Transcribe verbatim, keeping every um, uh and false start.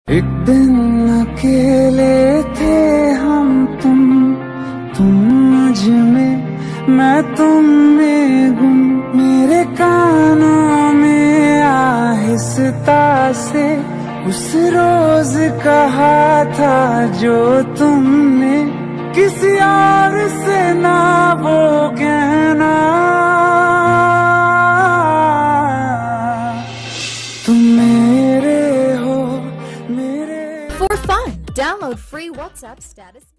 एक दिन अकेले थे हम तुम तुम मुझ में मैं तुम में गुम। मेरे कानों में आहिस्ता से उस रोज कहा था जो तुमने किसी और से ना वो कहना। तुम मेरे हो मेरे। For fun, download free WhatsApp status.